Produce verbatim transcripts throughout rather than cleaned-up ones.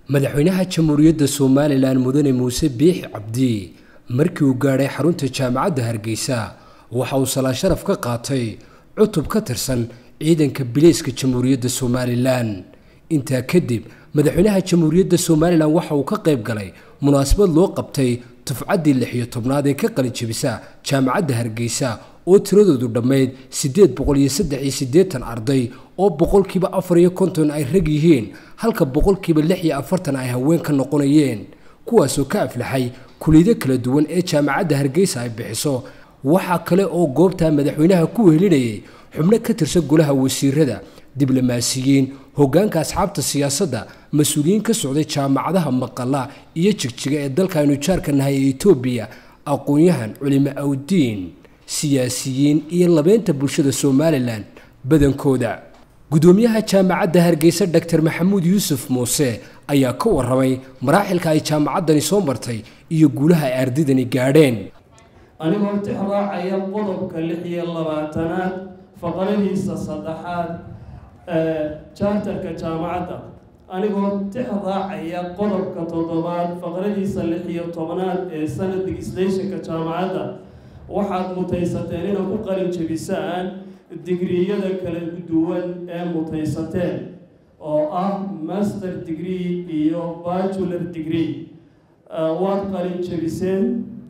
madaxweynaha jamhuuriyadda Soomaaliland mudane Muuse Biixi Cabdi markii uu gaaray xarunta jaamacadda Hargeysa waxa uu salaad sharaf ka qaatay cutub ka tirsan ciidanka bilayska jamhuuriyadda Soomaaliland inta kadib madaxweynaha jamhuuriyadda Soomaaliland waxa uu ka qayb galay munaasabad loo qabtay dufcaddii lix iyo tobnaad ee ka qalin jabisa jaamacadda Hargeysa oo tiradoodu dhammeyd sideed boqol iyo saddex iyo siddeetan arday oo boqolkiiba afar iyo konton ay rag yihiin halka boqolkiiba lix iyo afartan ay haween ka noqonayeen kuwaas oo ka aflaxay kulliyado kala duwan ee jaamacadda Hargeysa ay bixiso waxa kale oo goobta madaxweynaha ku wehelinayay xubno ka tirsan golaha wasiirada diblomaasiyiin hoggaanka asxaabta siyaasadda mas'uuliyiin ka socday jaamacadaha maqalla iyo jigjiga ee dalka aynu jaarka nahay ee Itoobiya aqoon-yahan culimo awdiin siyaasiyiin iyo labeenta bulshada Soomaaliland badankooda gudoomiyaha jaamacadda Hargeysa Doctor Maxamuud Yuusuf Muuse ayaa ka warramay maraaxilka ay jaamacaddani soo martay iyo guulaha ay ardaydani gaadheen anigoo tixraacaya qodobka lix iyo labaatanaad faqradiisa saddexaad ee charterka jaamacadda anigoo tixraacaya qodobka toddobaad faqradiisa lix iyo tobnaad ee sanad legislationka jaamacadda waxaad mutaysateen inaad ku qalin jabisaan digriyada kala duwan ee mutaysateen oo ah master degree iyo bachelor degree waad qalin jabiseen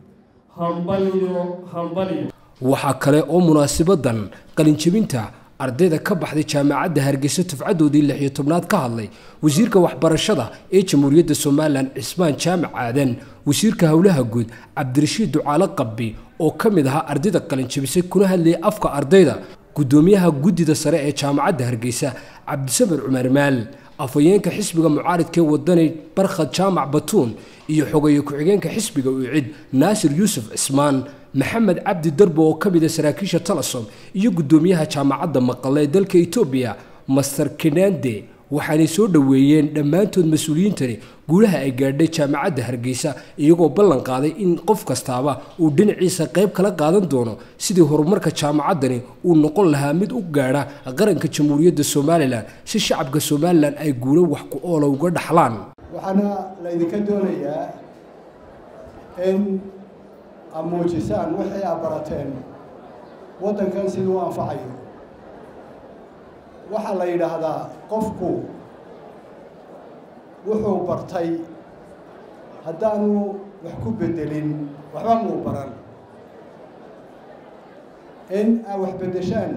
hambaliyo hambaliyo waxa kale oo munaasabadan qalin jabinta ardayda ka baxday jaamacadda Hargeysa tufcadoodii lix iyo tobnaad ka hadlay wasiirka waxbarashada ee jamhuuriyadda Soomaaliland Cismaan Jaamac Aadan wasiirka hawlaha guud Cabdirashiid Ducaale Qabbi oo kamid ahaa ardayda qalin jabisay kuna hadlayay afka ardayda gudoomiyaha guddida sare ee jaamacadda Hargeysa Cabdisabar Cumar Maal afayeenka xisbiga mucaaradka wadani Barkhad Jaamac Batuun iyo xogeeye ku-xigeenka xisbiga U C I D Naasir Yuusuf Cismaan maxamed cabdi darbo oo ka mid ah saraakiisha Talasom iyo gudoomiyaha jaamacadda maqalla ee dalka Itoobiya Master Kinande waxaanay soo dhaweeyeen dhammaantood mas'uuliyiintani guulaha ay gaadhay jaamacadda Hargeysa iyagoo ballan qaaday in qof kastaaba uu dhinaciisa qayb kala qaadan doono sidii horumarka jaamacaddani uu noqon lahaa mid u gaadha qaranka jamhuuriyadda Soomaaliland si shacabka Soomaaliland ay guulo wax ku ool uga dhaxlaan waxaana la idinka doonayaa in amuujisaan wixii aad barateen waddankan siduu anfacayo waxaa la yidhaahdaa qofku wuxuu bartay haddaanu wax ku bedelin waxba muu baran in aad wax beddeshaan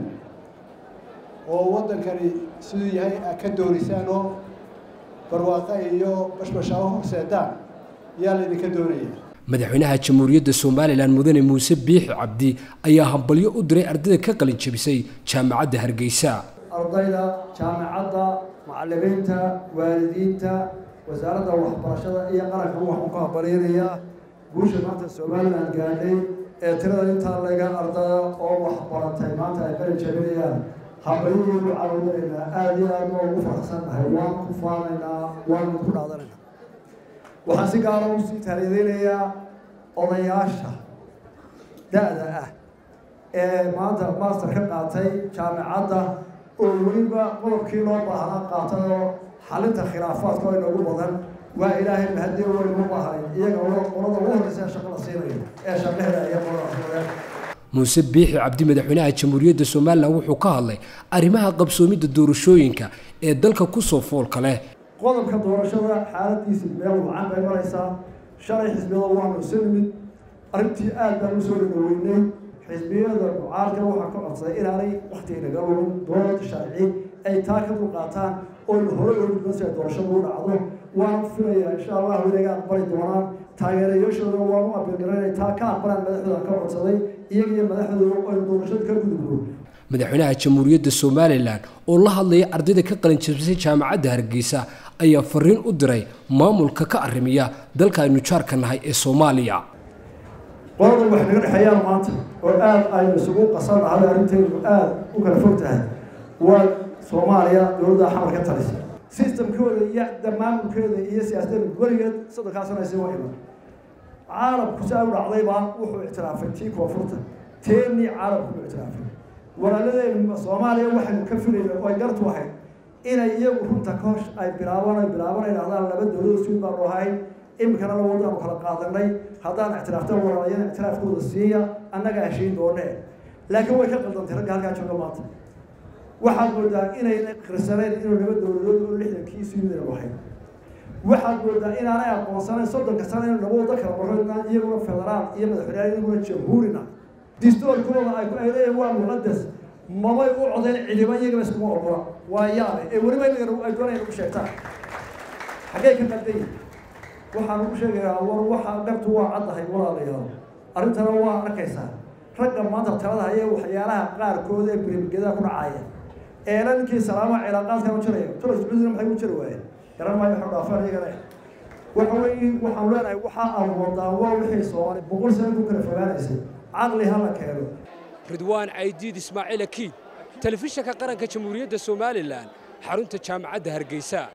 oo waddankani siduu yahay aad ka doorisaan oo barwaaqo iyo bashbashaabo horseedaan ayaa la idinka doonaya madaxweynaha jamhuuriyadda Soomaaliland mudane Muuse Biixi Cabdi ayaa hambalyo u diray ardayda ka qalin jabisay jaamacadda Hargeysa ardayda jaamacadda macallimiinta waalidiinta wasaaradda waxbarashada iyo qaranka waxaan ku hambalyeeyaa guusha maanta Soomaaliland gaadhay ee tirada inta laga ardada oo wax baratay maanta ay qalin jabinayaan hambalyeeyo caawinayna aad iyo aad ugu faraxsanahay waan ku faanaynaa waan ku dhaadanaynaa waxaan si gaar ah u sii taariikhinayaa odayaasha da'da ah ee maanta master ka qaatay jaamacadda oo weliba qodobkii loo baahnaa qaatay oo xalinta khilaafaadka oo inagu badan waa ilaahay mahadiyo weliba baahay iyaga oo qolada ugu horreysa shaqo la siinayo ee shaqaheeda iyo qolada Muuse Biixi Cabdi madaxweynaha jamhuuriyadda Soomaaliland wuxuu ka hadlay arrimaha qabsoomidda doorashooyinka ee dalka ku soo foolka leh qodobka doorashada xaaladiisa meel wacan bay maraysaa shalay xisbiyada waanu soo nimid arrintii aad baan u soo dhaweynay xisbiyada mucaaradka waxaa ka codsaday inaanay waqti inaga lumin doorada sharci ay taa ka dulqaataan oo hore ugu gudbasay doorashadu u dhacdo waan filayaa insha Allah weliga aqbali doonaan taageerayaashooda waan u abeegaray taa ka aqbalaan madaxdooda ka codsaday iyaga iyo madaxdooda oo doorashada ka gudubno madaxweynaha jamhuuriyadda Soomaaliland oo la hadlay ardayda ka qalin jabisay jaamacadda Hargeysa ayaa fariin u diray maamulka ka arrimiya dalka aynu jaarka nahay ee Soomaaliya qodobka wax naga dhaxayaan maanta oo aad ay isugu qasanahay arrinteedu aad u kala fog tahay waa Soomaaliya dowladda xamar ka talisa systemkooda iyo maamulkeeda iyo siyaasadda weligeed saddex sano ay soo iman caalamku saa u dhacday baa wuxuu ictiraafay tii koonfurta teeni caalamku ictiraafay walaaladeen Soomaaliya waxay ka filayeen oo ay gartu waxay inay iyagu runta koosh ay bilaabaan ay bilaabaan ay dhahdaan laba dowladood suud baanu ahay iminkana la wadaanu kala qaadanay haddaan ictiraafta walaalayan ictiraafkooda siiya annaga heshiin doonee laakiin way ka qaldantay ragga halkaa jooga maanta waxaad moodaa inayna qirsaneen inuu laba dowladood oo lixdankii suudana ahay waxaad moodaa inaanay aqoonsanayn soddonka sano inuu laba wada kala marro inaan iyaguna federaal iyo madaxweynaha iyaguna jamhuurina distoorkooda ay ku ay leeyihin waa muqadas mabay u codayn cidiba iyagaba iskuma ogola waa yaabay ee weliba ay doonayaan ugu sheegtaan xaggee ka qaldan yihin waxaan ugu sheegayaa war waxa dhabtu waa caddahay walaalayaal arrintana waa arkaysaa ragga maanta talada haya waxyaalaha qaarkood ee birimigeeda ku dhacaya eela ninkii salaama cilaaqaadkan u jiraya tolo sacuudina maxay u jiri waayeen garan maayo waxu dhaafaan iyagana waxa weeye waxaan leenahay waxa aan wadaa waa wixii soomaali boqol sano ku kala fogaanaysay caqli ha la keeno ridwaan caydiid ismaaciil akiid telefishinka qaranka jamhuuriyadda somalilan xarunta jaamacadda hargeysa